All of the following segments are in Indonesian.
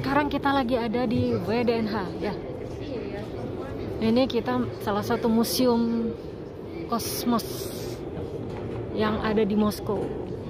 Sekarang kita lagi ada di WDNH ya. Ini kita salah satu museum kosmos yang ada di Moskow.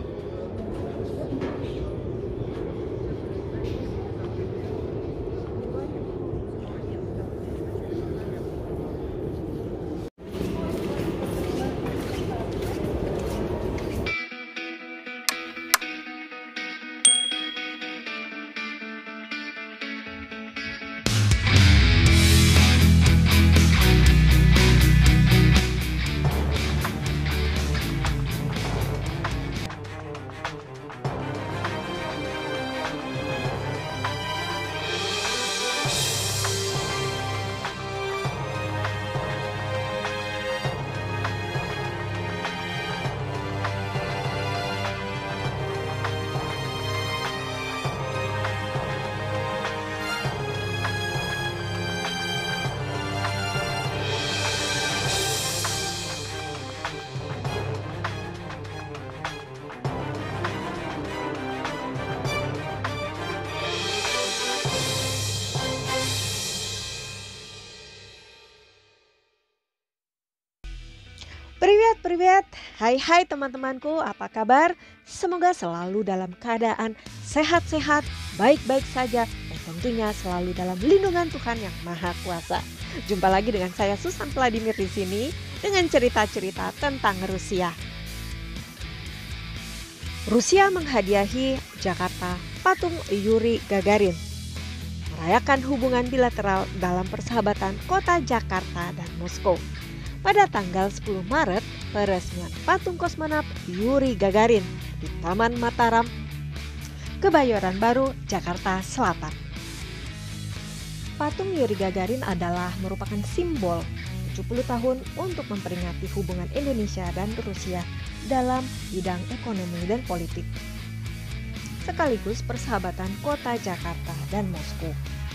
Privet, hai teman-temanku, apa kabar? Semoga selalu dalam keadaan sehat-sehat, baik-baik saja, dan tentunya selalu dalam lindungan Tuhan yang Maha Kuasa. Jumpa lagi dengan saya Susan Vladimir di sini dengan cerita-cerita tentang Rusia. Rusia menghadiahi Jakarta patung Yuri Gagarin, merayakan hubungan bilateral dalam persahabatan kota Jakarta dan Moskow. Pada tanggal 10 Maret, peresmian patung kosmonot Yuri Gagarin di Taman Mataram, Kebayoran Baru, Jakarta Selatan. Patung Yuri Gagarin adalah merupakan simbol 70 tahun untuk memperingati hubungan Indonesia dan Rusia dalam bidang ekonomi dan politik, sekaligus persahabatan kota Jakarta dan Moskow.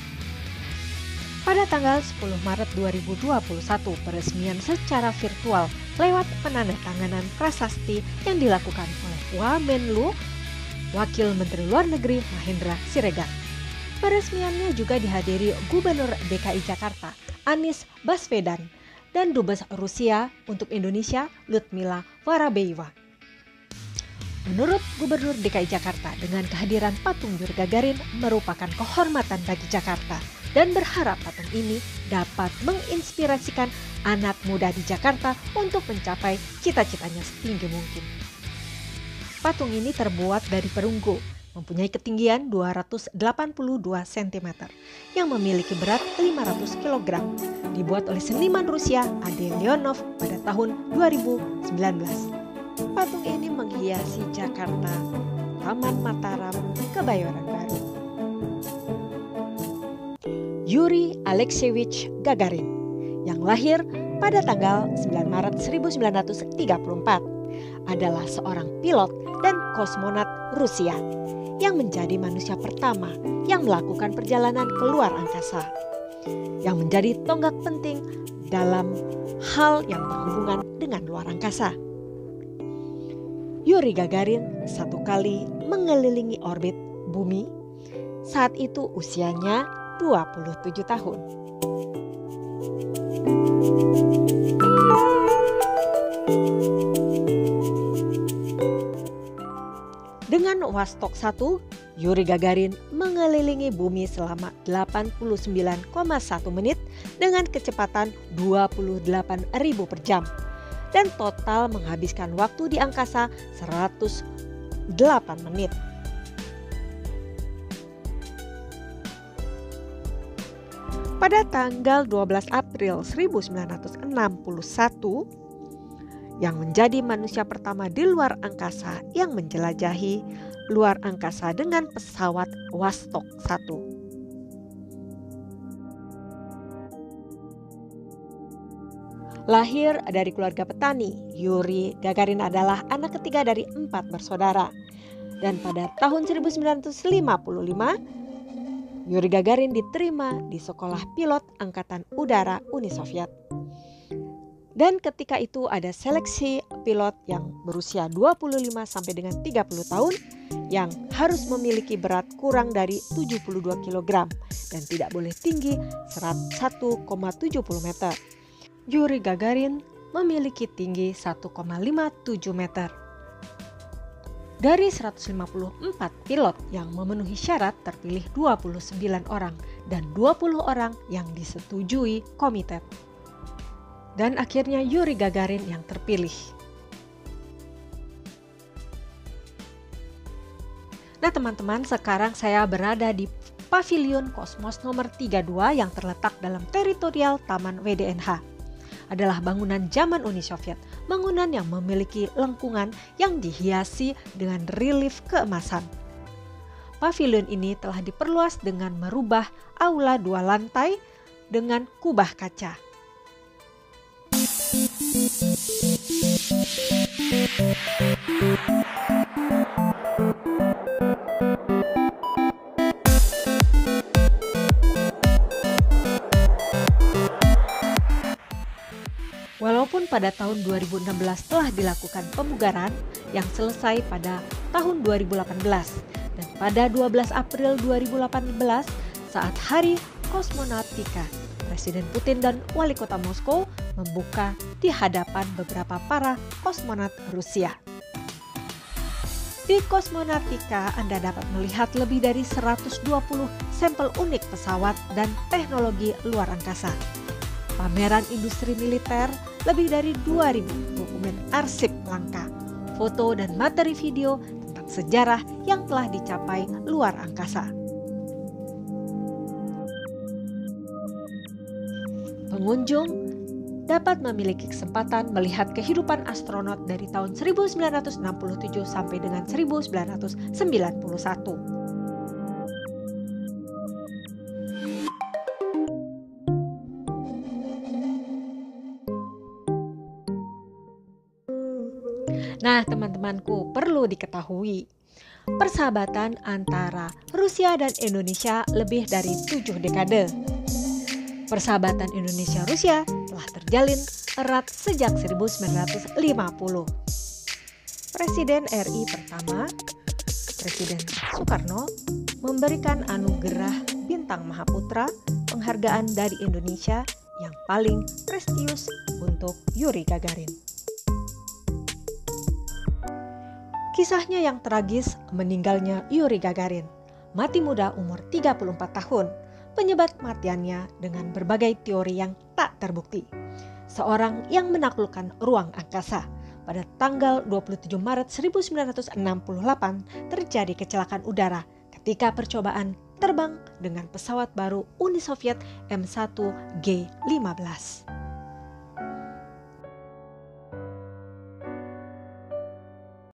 Pada tanggal 10 Maret 2021, peresmian secara virtual lewat penandatanganan prasasti yang dilakukan oleh Wamenlu, Wakil Menteri Luar Negeri Mahendra Siregar. Peresmiannya juga dihadiri Gubernur DKI Jakarta Anies Baswedan dan Dubes Rusia untuk Indonesia Ludmila Vorobeyeva. Menurut Gubernur DKI Jakarta, dengan kehadiran patung Yuri Gagarin merupakan kehormatan bagi Jakarta dan berharap patung ini dapat menginspirasikan anak muda di Jakarta untuk mencapai cita-citanya setinggi mungkin. Patung ini terbuat dari perunggu, mempunyai ketinggian 282 cm yang memiliki berat 500 kg, dibuat oleh seniman Rusia Ade Leonov pada tahun 2019. Patung ini menghiasi Jakarta, Taman Mataram, Kebayoran Baru. Yuri Alexeyevich Gagarin yang lahir pada tanggal 9 Maret 1934 adalah seorang pilot dan kosmonot Rusia yang menjadi manusia pertama yang melakukan perjalanan ke luar angkasa, yang menjadi tonggak penting dalam hal yang berhubungan dengan luar angkasa. Yuri Gagarin satu kali mengelilingi orbit bumi, saat itu usianya 27 tahun. Dengan Vostok 1, Yuri Gagarin mengelilingi bumi selama 89,1 menit dengan kecepatan 28.000 per jam dan total menghabiskan waktu di angkasa 108 menit. Pada tanggal 12 April 1961, yang menjadi manusia pertama di luar angkasa yang menjelajahi luar angkasa dengan pesawat Vostok 1. Lahir dari keluarga petani, Yuri Gagarin adalah anak ketiga dari 4 bersaudara. Dan pada tahun 1955, Yuri Gagarin diterima di Sekolah Pilot Angkatan Udara Uni Soviet. Dan ketika itu ada seleksi pilot yang berusia 25 sampai dengan 30 tahun yang harus memiliki berat kurang dari 72 kg dan tidak boleh tinggi 1,70 meter. Yuri Gagarin memiliki tinggi 1,57 meter. Dari 154 pilot yang memenuhi syarat terpilih 29 orang dan 20 orang yang disetujui komite. Dan akhirnya Yuri Gagarin yang terpilih. Nah teman-teman, sekarang saya berada di Pavilion Kosmos nomor 32 yang terletak dalam teritorial Taman WDNH. Adalah bangunan zaman Uni Soviet, bangunan yang memiliki lengkungan yang dihiasi dengan relief keemasan. Pavilion ini telah diperluas dengan merubah aula 2 lantai dengan kubah kaca. Walaupun pada tahun 2016 telah dilakukan pemugaran yang selesai pada tahun 2018 dan pada 12 April 2018 saat Hari Kosmonautika, Presiden Putin dan Wali Kota Moskow membuka di hadapan beberapa para kosmonat Rusia. Di Kosmonautika Anda dapat melihat lebih dari 120 sampel unik pesawat dan teknologi luar angkasa. Pameran industri militer, lebih dari 2.000 dokumen arsip langka, foto dan materi video tentang sejarah yang telah dicapai luar angkasa. Pengunjung dapat memiliki kesempatan melihat kehidupan astronot dari tahun 1967 sampai dengan 1991. Nah, teman-temanku, perlu diketahui, persahabatan antara Rusia dan Indonesia lebih dari 7 dekade. Persahabatan Indonesia-Rusia telah terjalin erat sejak 1950. Presiden RI pertama, Presiden Soekarno, memberikan anugerah Bintang Mahaputra, penghargaan dari Indonesia yang paling prestigius untuk Yuri Gagarin. Kisahnya yang tragis, meninggalnya Yuri Gagarin, mati muda umur 34 tahun, penyebab kematiannya dengan berbagai teori yang tak terbukti. Seorang yang menaklukkan ruang angkasa. Pada tanggal 27 Maret 1968 terjadi kecelakaan udara ketika percobaan terbang dengan pesawat baru Uni Soviet M1G-15.